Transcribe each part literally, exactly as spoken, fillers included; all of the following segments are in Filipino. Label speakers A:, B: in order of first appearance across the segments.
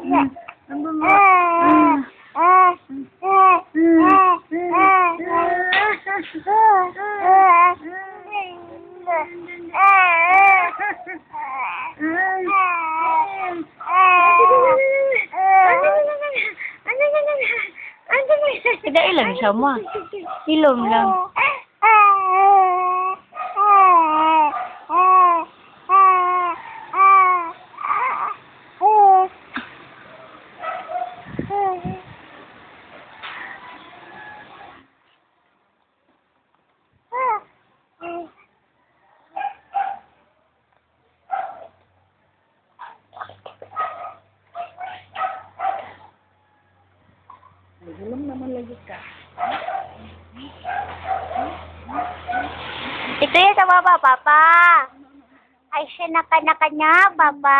A: Ang bungo. Ah.
B: Kada ilang siya mo. Ilom lang.
A: Belum naman lagi ka.
B: Ito yung sa baba, Papa. Ay, siya naka-naka-nya, Papa.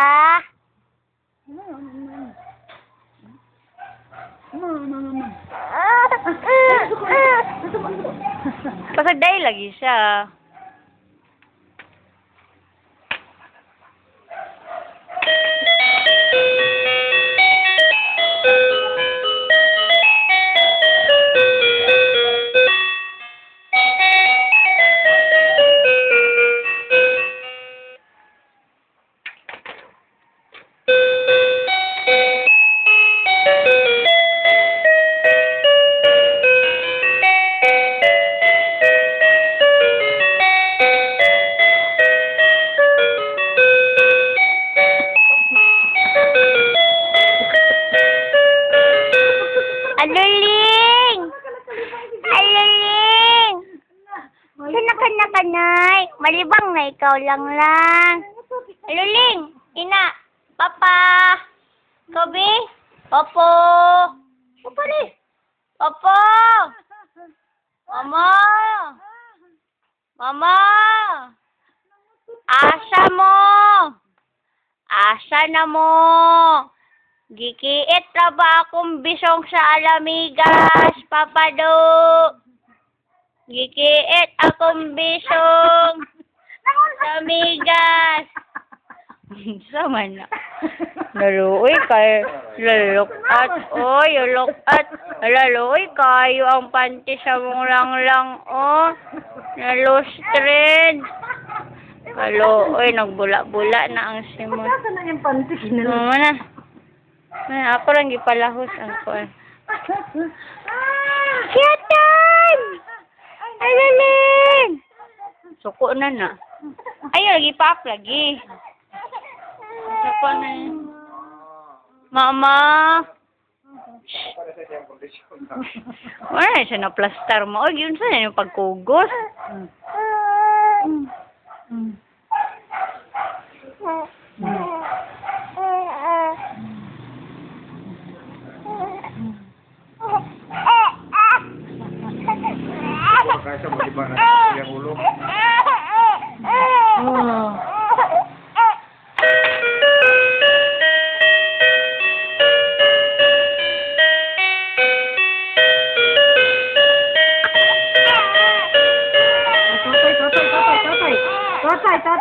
B: Pasagday lagi siya. Aluling! Aluling! Sino ka na kanay? Malibang na ikaw lang lang. Aluling! Ina! Papa! Kobe? Popo! Popo ni! Popo! Mama! Mama! Asa mo? Asa na mo? Gikiit na ba akong bisong sa alamigas, Papado? Gikiit akong bisong sa migas. Sama na. Laluoy kayo. Lalukat. Oy, lalukat. Laluoy kayo ang panty sa mong lang-lang. Oh, nalustrin. Laluoy, nagbula-bula na ang simon.
A: Saan na yung panty?
B: Mama na. Ay, ako lang gipalahos ang kuwan. Kiyatan! Alaling! Suko na na. Ayaw, lagi pa lagi. Suko na yun. Mama! Wala siya na plaster mo. O, yun saan yung pagkugos. Mm. Mm.
C: Kaya mo iba na yung ulo.
B: Oh.
A: Tatay, tatay, tatay, tatay. Tatay, tatay.